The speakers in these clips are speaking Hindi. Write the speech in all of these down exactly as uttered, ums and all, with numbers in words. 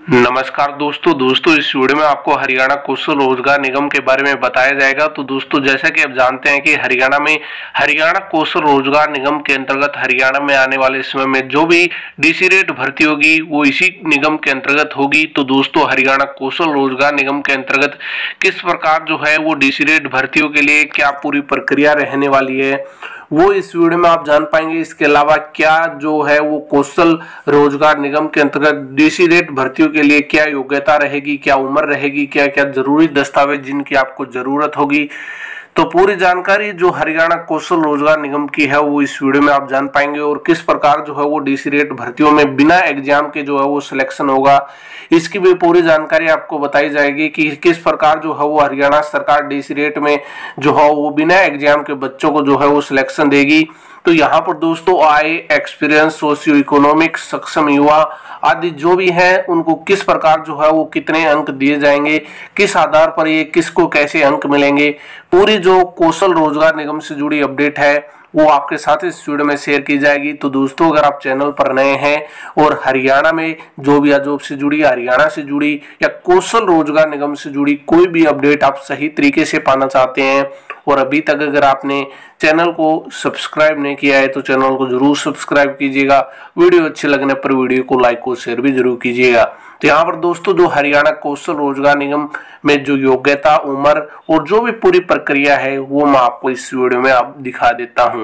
नमस्कार दोस्तों दोस्तों इस वीडियो में आपको हरियाणा कौशल रोजगार निगम के बारे में बताया जाएगा। तो दोस्तों जैसा कि आप जानते हैं कि हरियाणा में हरियाणा कौशल रोजगार निगम के अंतर्गत हरियाणा में आने वाले समय में जो भी डीसी रेट भर्ती होगी वो इसी निगम के अंतर्गत होगी। तो दोस्तों हरियाणा कौशल रोजगार निगम के अंतर्गत किस प्रकार जो है वो डीसी रेट भर्तियों के लिए क्या पूरी प्रक्रिया रहने वाली है वो इस वीडियो में आप जान पाएंगे। इसके अलावा क्या जो है वो कौशल रोजगार निगम के अंतर्गत डीसी रेट भर्तियों के लिए क्या योग्यता रहेगी, क्या उम्र रहेगी, क्या क्या जरूरी दस्तावेज जिनकी आपको जरूरत होगी, तो पूरी जानकारी जो हरियाणा कौशल रोजगार निगम की है वो इस वीडियो में आप जान पाएंगे। और किस प्रकार जो है वो डीसी रेट भर्तियों में बिना एग्जाम के जो है वो सिलेक्शन होगा, इसकी भी पूरी जानकारी आपको बताई जाएगी कि किस प्रकार जो है वो हरियाणा सरकार डीसी रेट में जो है वो बिना एग्जाम के बच्चों को जो है वो सिलेक्शन देगी। तो यहाँ पर दोस्तों आय, एक्सपीरियंस, सोशियो इकोनॉमिक, सक्षम युवा आदि जो भी है उनको किस प्रकार जो है वो कितने अंक दिए जाएंगे, किस आधार पर ये किसको कैसे अंक मिलेंगे, पूरी जो कौशल रोजगार निगम से जुड़ी अपडेट है वो आपके साथ इस वीडियो में शेयर की जाएगी। तो दोस्तों अगर आप चैनल पर नए हैं और हरियाणा में जो भी जॉब से जुड़ी, हरियाणा से जुड़ी या कौशल रोजगार निगम से जुड़ी कोई भी अपडेट आप सही तरीके से पाना चाहते हैं और अभी तक अगर आपने चैनल को सब्सक्राइब नहीं किया है तो चैनल को जरूर सब्सक्राइब कीजिएगा। वीडियो अच्छे लगने पर वीडियो को लाइक और शेयर भी जरूर कीजिएगा। तो यहाँ पर दोस्तों जो हरियाणा कौशल रोजगार निगम में जो योग्यता, उम्र और जो भी पूरी प्रक्रिया है वो मैं आपको इस वीडियो में आप दिखा देता हूँ।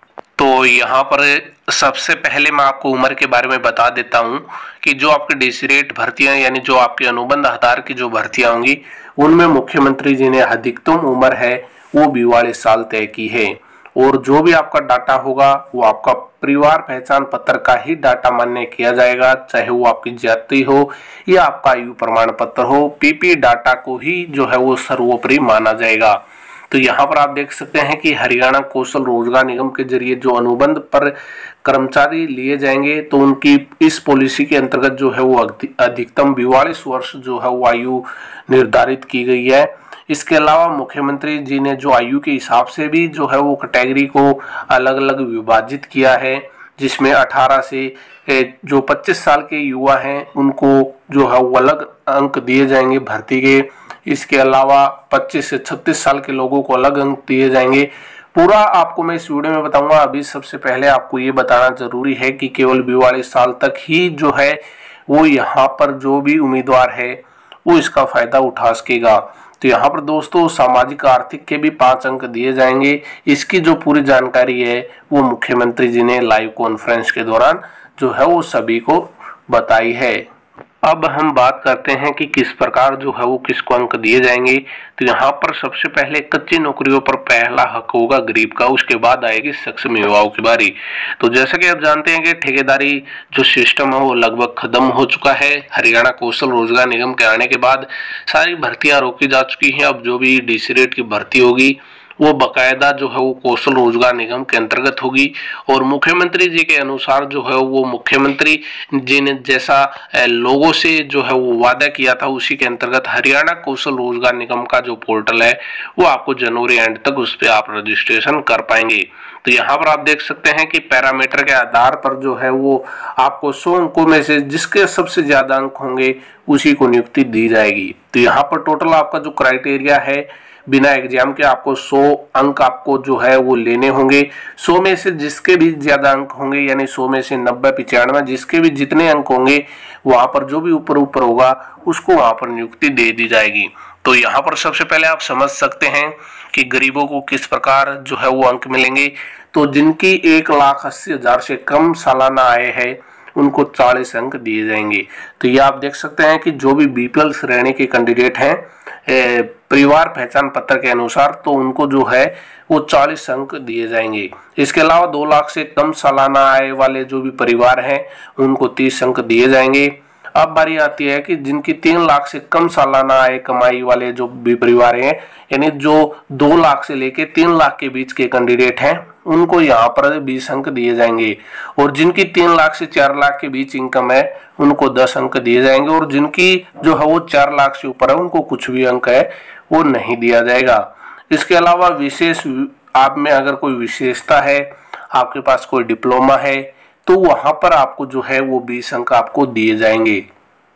तो यहाँ पर सबसे पहले मैं आपको उम्र के बारे में बता देता हूँ कि जो आपके डीसी रेट भर्तियां यानी जो आपके अनुबंध आधार की जो भर्तियां होंगी उनमें मुख्यमंत्री जी ने अधिकतम उम्र है वो बयालीस साल तय की है। और जो भी आपका डाटा होगा वो आपका परिवार पहचान पत्र का ही डाटा मान्य किया जाएगा, चाहे वो आपकी जाति हो या आपका आयु प्रमाण पत्र हो। पीपी डाटा को ही जो है वो सर्वोपरि माना जाएगा। तो यहाँ पर आप देख सकते हैं कि हरियाणा कौशल रोजगार निगम के जरिए जो अनुबंध पर कर्मचारी लिए जाएंगे तो उनकी इस पॉलिसी के अंतर्गत जो है वो अधिकतम बयालीस वर्ष जो है वो आयु निर्धारित की गई है। इसके अलावा मुख्यमंत्री जी ने जो आयु के हिसाब से भी जो है वो कैटेगरी को अलग अलग विभाजित किया है, जिसमें अठारह से जो पच्चीस साल के युवा हैं उनको जो है वो अलग अंक दिए जाएंगे भर्ती के। इसके अलावा पच्चीस से छत्तीस साल के लोगों को अलग अंक दिए जाएंगे। पूरा आपको मैं इस वीडियो में बताऊंगा। अभी सबसे पहले आपको ये बताना जरूरी है कि केवल बयालीस साल तक ही जो है वो यहाँ पर जो भी उम्मीदवार है वो इसका फायदा उठा सकेगा। तो यहाँ पर दोस्तों सामाजिक आर्थिक के भी पांच अंक दिए जाएंगे। इसकी जो पूरी जानकारी है वो मुख्यमंत्री जी ने लाइव कॉन्फ्रेंस के दौरान जो है वो सभी को बताई है। अब हम बात करते हैं कि किस प्रकार जो है वो किसको अंक दिए जाएंगे। तो यहाँ पर सबसे पहले कच्ची नौकरियों पर पहला हक होगा गरीब का, उसके बाद आएगी सक्षम युवाओं की बारी। तो जैसा कि आप जानते हैं कि ठेकेदारी जो सिस्टम है वो लगभग खत्म हो चुका है। हरियाणा कौशल रोजगार निगम के आने के बाद सारी भर्तियां रोकी जा चुकी हैं। अब जो भी डीसी रेट की भर्ती होगी वो बकायदा जो है वो कौशल रोजगार निगम के अंतर्गत होगी। और मुख्यमंत्री जी के अनुसार जो है वो मुख्यमंत्री जी ने जैसा लोगों से जो है वो वादा किया था उसी के अंतर्गत हरियाणा कौशल रोजगार निगम का जो पोर्टल है वो आपको जनवरी एंड तक उस पर आप रजिस्ट्रेशन कर पाएंगे। तो यहाँ पर आप देख सकते हैं कि पैरामीटर के आधार पर जो है वो आपको सौ अंकों में से जिसके सबसे ज्यादा अंक होंगे उसी को नियुक्ति दी जाएगी। तो यहाँ पर टोटल आपका जो क्राइटेरिया है बिना एग्जाम के आपको सौ अंक आपको जो है वो लेने होंगे। सौ में से जिसके भी ज्यादा अंक होंगे यानी सौ में से नब्बे पिचानवे जिसके भी जितने अंक होंगे वहां पर जो भी ऊपर ऊपर होगा उसको वहां पर नियुक्ति दे दी जाएगी। तो यहाँ पर सबसे पहले आप समझ सकते हैं कि गरीबों को किस प्रकार जो है वो अंक मिलेंगे। तो जिनकी एक लाख अस्सी हजार से कम सालाना आय है उनको चालीस अंक दिए जाएंगे। तो ये आप देख सकते हैं कि जो भी बीपीएल श्रेणी के कैंडिडेट हैं परिवार पहचान पत्र के अनुसार तो उनको जो है वो चालीस अंक दिए जाएंगे। इसके अलावा दो लाख से कम सालाना आय वाले जो भी परिवार हैं उनको तीस अंक दिए जाएंगे। अब बारी आती है कि जिनकी तीन लाख से कम सालाना आय कमाई वाले जो भी परिवार हैं यानी जो दो लाख से लेके तीन लाख के बीच के कैंडिडेट हैं उनको यहाँ पर बीस अंक दिए जाएंगे। और जिनकी तीन लाख से चार लाख के बीच इनकम है उनको दस अंक दिए जाएंगे। और जिनकी जो है वो चार लाख से ऊपर है उनको कुछ भी अंक है वो नहीं दिया जाएगा। इसके अलावा विशेष आप में अगर कोई विशेषता है, आपके पास कोई डिप्लोमा है तो वहां पर आपको जो है वो बीस अंक आपको दिए जाएंगे।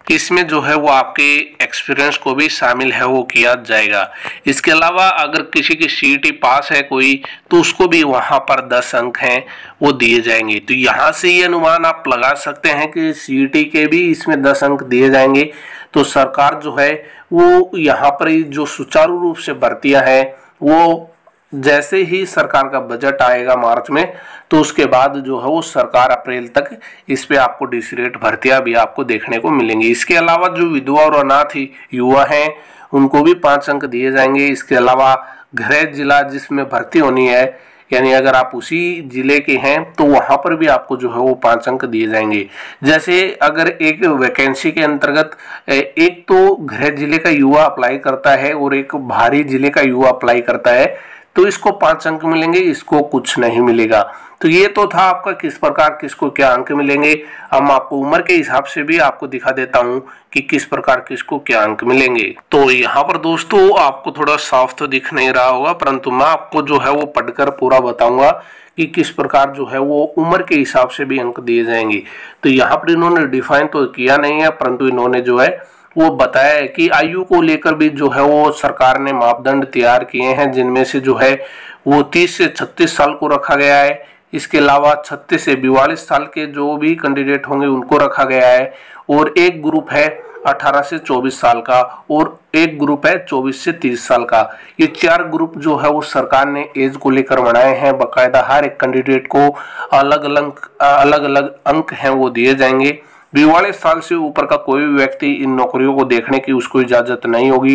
इसमें जो है वो आपके एक्सपीरियंस को भी शामिल है वो किया जाएगा। इसके अलावा अगर किसी की सीईटी पास है कोई, तो उसको भी वहां पर दस अंक हैं वो दिए जाएंगे। तो यहाँ से ये अनुमान आप लगा सकते हैं कि सीईटी के भी इसमें दस अंक दिए जाएंगे। तो सरकार जो है वो यहाँ पर जो सुचारू रूप से भर्तियां हैं, वो जैसे ही सरकार का बजट आएगा मार्च में, तो उसके बाद जो है वो सरकार अप्रैल तक इस पे आपको डीसी रेट भर्तियां भी आपको देखने को मिलेंगी। इसके अलावा जो विधवा और अनाथ युवा हैं उनको भी पांच अंक दिए जाएंगे। इसके अलावा गृह जिला जिसमें भर्ती होनी है, यानी अगर आप उसी जिले के हैं तो वहां पर भी आपको जो है वो पांच अंक दिए जाएंगे। जैसे अगर एक वैकेंसी के अंतर्गत एक तो गृह जिले का युवा अप्लाई करता है और एक बाहरी जिले का युवा अप्लाई करता है, तो इसको पांच अंक मिलेंगे, इसको कुछ नहीं मिलेगा। तो ये तो था आपका किस प्रकार किसको क्या अंक मिलेंगे। अब मैं आपको उम्र के हिसाब से भी आपको दिखा देता हूं कि किस प्रकार किसको क्या अंक मिलेंगे। तो यहाँ पर दोस्तों आपको थोड़ा साफ तो दिख नहीं रहा होगा, परंतु मैं आपको जो है वो पढ़कर पूरा बताऊंगा कि किस प्रकार जो है वो उम्र के हिसाब से भी अंक दिए जाएंगे। तो यहाँ पर इन्होंने डिफाइन तो किया नहीं है, परंतु इन्होंने जो है वो बताया है कि आयु को लेकर भी जो है वो सरकार ने मापदंड तैयार किए हैं, जिनमें से जो है वो तीस से छत्तीस साल को रखा गया है। इसके अलावा छत्तीस से बयालीस साल के जो भी कैंडिडेट होंगे उनको रखा गया है, और एक ग्रुप है अठारह से चौबीस साल का, और एक ग्रुप है चौबीस से तीस साल का। ये चार ग्रुप जो है वो सरकार ने एज को लेकर बनाए हैं। बाकायदा हर एक कैंडिडेट को अलग अलग अलग अलग अंक हैं वो दिए जाएंगे। बयालीस साल से ऊपर का कोई भी व्यक्ति इन नौकरियों को देखने की उसको इजाजत नहीं होगी।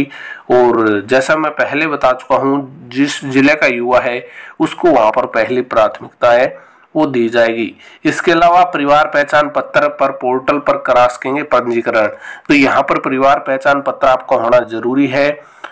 और जैसा मैं पहले बता चुका हूं, जिस जिले का युवा है उसको वहां पर पहली प्राथमिकता है वो दी जाएगी। इसके अलावा परिवार पहचान पत्र पर पोर्टल पर करा सकेंगे पंजीकरण। तो यहाँ पर परिवार पहचान पत्र आपका होना जरूरी है।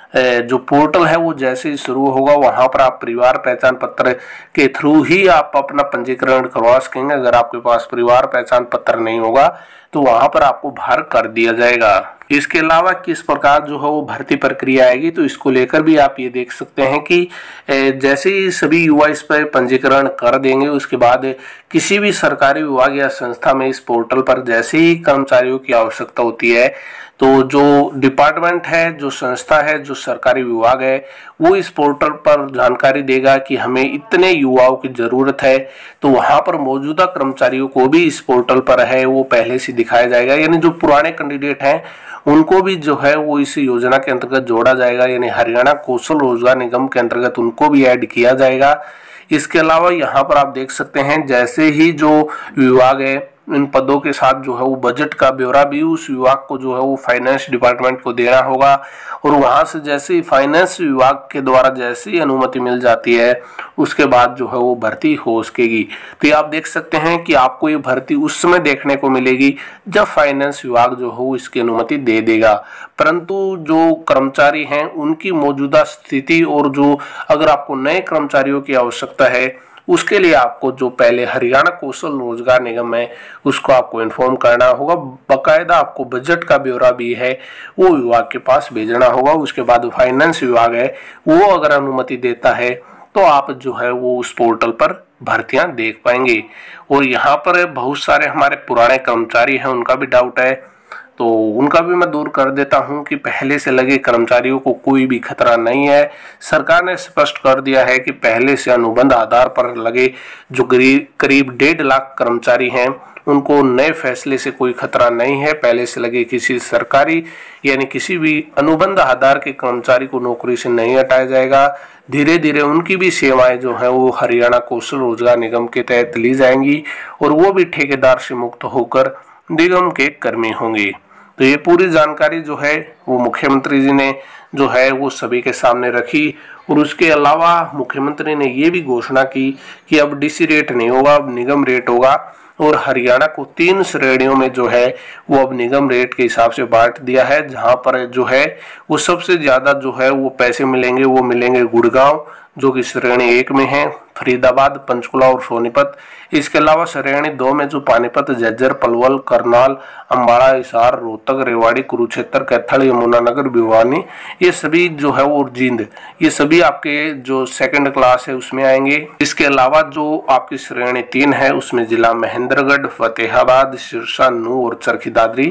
जो पोर्टल है वो जैसे ही शुरू होगा वहां पर आप परिवार पहचान पत्र के थ्रू ही आप अपना पंजीकरण करवा सकेंगे। अगर आपके पास परिवार पहचान पत्र नहीं होगा तो वहां पर आपको बाहर कर दिया जाएगा। इसके अलावा किस प्रकार जो है वो भर्ती प्रक्रिया आएगी, तो इसको लेकर भी आप ये देख सकते हैं कि जैसे ही सभी युवा इस पर पंजीकरण कर देंगे, उसके बाद किसी भी सरकारी विभाग या संस्था में इस पोर्टल पर जैसे ही कर्मचारियों की आवश्यकता होती है, तो जो डिपार्टमेंट है, जो संस्था है, जो सरकारी विभाग है, वो इस पोर्टल पर जानकारी देगा कि हमें इतने युवाओं की जरूरत है। तो वहां पर मौजूदा कर्मचारियों को भी इस पोर्टल पर है वो पहले से दिखाया जाएगा, यानी जो पुराने कैंडिडेट हैं उनको भी जो है वो इस योजना के अंतर्गत जोड़ा जाएगा, यानी हरियाणा कौशल रोजगार निगम के अंतर्गत उनको भी ऐड किया जाएगा। इसके अलावा यहाँ पर आप देख सकते हैं जैसे ही जो विभाग है इन पदों के साथ जो है वो बजट का ब्यौरा भी उस विभाग को जो है वो फाइनेंस डिपार्टमेंट को देना होगा, और वहां से जैसे ही फाइनेंस विभाग के द्वारा जैसे ही अनुमति मिल जाती है उसके बाद जो है वो भर्ती हो सकेगी। तो ये आप देख सकते हैं कि आपको ये भर्ती उस समय देखने को मिलेगी जब फाइनेंस विभाग जो हो इसकी अनुमति दे देगा। परंतु जो कर्मचारी हैं उनकी मौजूदा स्थिति और जो अगर आपको नए कर्मचारियों की आवश्यकता है उसके लिए आपको जो पहले हरियाणा कौशल रोजगार निगम है उसको आपको इन्फॉर्म करना होगा। बाकायदा आपको बजट का ब्यौरा भी है वो विभाग के पास भेजना होगा। उसके बाद फाइनेंस विभाग है वो अगर अनुमति देता है तो आप जो है वो उस पोर्टल पर भर्तियां देख पाएंगे। और यहाँ पर बहुत सारे हमारे पुराने कर्मचारी हैं उनका भी डाउट है, तो उनका भी मैं दूर कर देता हूं कि पहले से लगे कर्मचारियों को कोई भी खतरा नहीं है। सरकार ने स्पष्ट कर दिया है कि पहले से अनुबंध आधार पर लगे जो करीब डेढ़ लाख कर्मचारी हैं उनको नए फैसले से कोई खतरा नहीं है। पहले से लगे किसी सरकारी यानी किसी भी अनुबंध आधार के कर्मचारी को नौकरी से नहीं हटाया जाएगा। धीरे धीरे उनकी भी सेवाएं जो है वो हरियाणा कौशल रोजगार निगम के तहत ली जाएंगी और वो भी ठेकेदार से मुक्त होकर निगम के कर्मी होंगे। तो ये पूरी जानकारी जो है वो मुख्यमंत्री जी ने जो है वो सभी के सामने रखी। और उसके अलावा मुख्यमंत्री ने ये भी घोषणा की कि अब डीसी रेट नहीं होगा, अब निगम रेट होगा। और हरियाणा को तीन श्रेणियों में जो है वो अब निगम रेट के हिसाब से बांट दिया है, जहां पर जो है वो सबसे ज्यादा जो है वो पैसे मिलेंगे वो मिलेंगे गुड़गांव जो कि श्रेणी एक में है, फरीदाबाद, पंचकुला और सोनीपत। इसके अलावा श्रेणी दो में जो पानीपत, झज्जर, पलवल, करनाल, अम्बाड़ा, हिसार, रोहतक, रेवाड़ी, कुरुक्षेत्र, कैथल, यमुनानगर, भिवानी, ये सभी जो है वो जींद, ये सभी आपके जो सेकंड क्लास है उसमें आएंगे। इसके अलावा जो आपकी श्रेणी तीन है उसमें जिला महेंद्रगढ़, फतेहाबाद, सिरसा, नूंह और चरखी दादरी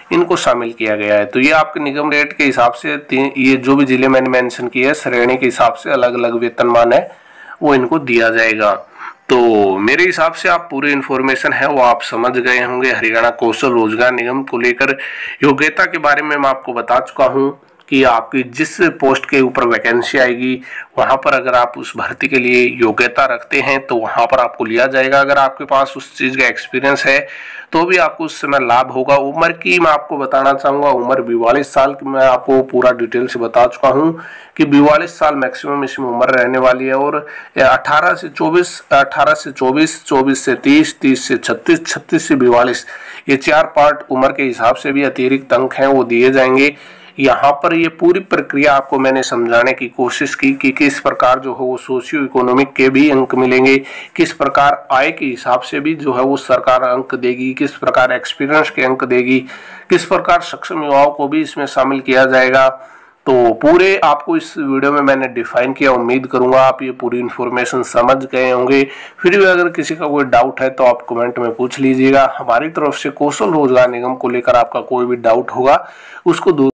इनको शामिल किया गया है। तो ये आपके निगम रेट के हिसाब से ये जो भी जिले मैंने मेंशन किए हैं श्रेणी के हिसाब से अलग अलग वेतनमान है वो इनको दिया जाएगा। तो मेरे हिसाब से आप पूरी इन्फॉर्मेशन है वो आप समझ गए होंगे। हरियाणा कौशल रोजगार निगम को लेकर योग्यता के बारे में मैं आपको बता चुका हूं कि आपकी जिस पोस्ट के ऊपर वैकेंसी आएगी वहां पर अगर आप उस भर्ती के लिए योग्यता रखते हैं तो वहां पर आपको लिया जाएगा। अगर आपके पास उस चीज का एक्सपीरियंस है तो भी आपको उस समय लाभ होगा। उम्र की मैं आपको बताना चाहूंगा, उम्र बयालीस साल की मैं आपको पूरा डिटेल से बता चुका हूं कि बयालीस साल मैक्सिमम इसमें उम्र रहने वाली है। और अठारह से चौबीस, अठारह से चौबीस, चौबीस से तीस, तीस से छत्तीस, छत्तीस से बयालीस, ये चार पार्ट उम्र के हिसाब से भी अतिरिक्त अंक हैं वो दिए जाएंगे। यहाँ पर ये पूरी प्रक्रिया आपको मैंने समझाने की कोशिश की कि किस प्रकार जो है वो सोशियो इकोनॉमिक के भी अंक मिलेंगे, किस प्रकार आय के हिसाब से भी जो है वो सरकार अंक देगी, किस प्रकार एक्सपीरियंस के अंक देगी, किस प्रकार सक्षम युवाओं को भी इसमें शामिल किया जाएगा। तो पूरे आपको इस वीडियो में मैंने डिफाइन किया। उम्मीद करूंगा आप ये पूरी इन्फॉर्मेशन समझ गए होंगे। फिर भी अगर किसी का कोई डाउट है तो आप कमेंट में पूछ लीजिएगा। हमारी तरफ से कौशल रोजगार निगम को लेकर आपका कोई भी डाउट होगा उसको दूर